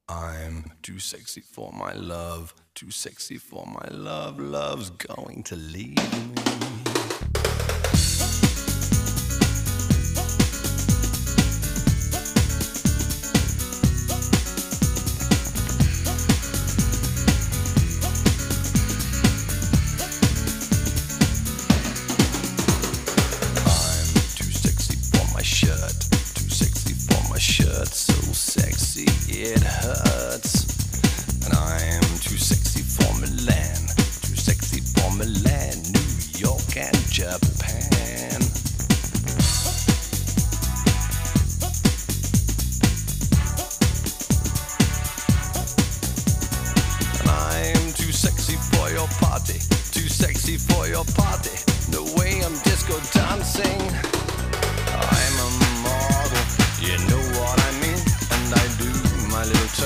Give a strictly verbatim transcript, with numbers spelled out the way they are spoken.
I'm too sexy for my love, too sexy for my love, love's going to leave me. Shirt so sexy it hurts, and I'm too sexy for Milan, too sexy for Milan, New York and Japan. And I'm too sexy for your party, too sexy for your party. No way I'm disco dancing.